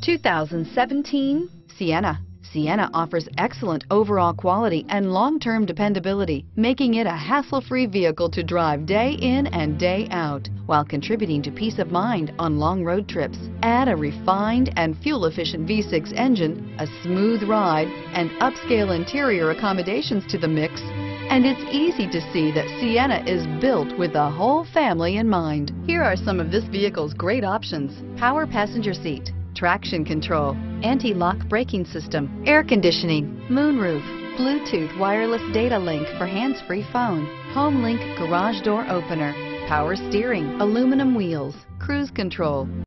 2017 Sienna. Sienna offers excellent overall quality and long-term dependability, making it a hassle-free vehicle to drive day in and day out, while contributing to peace of mind on long road trips. Add a refined and fuel-efficient V6 engine, a smooth ride, and upscale interior accommodations to the mix, and it's easy to see that Sienna is built with the whole family in mind. Here are some of this vehicle's great options: power passenger seat, traction control, anti-lock braking system, air conditioning, moonroof, Bluetooth wireless data link for hands-free phone, home link garage door opener, power steering, aluminum wheels, cruise control.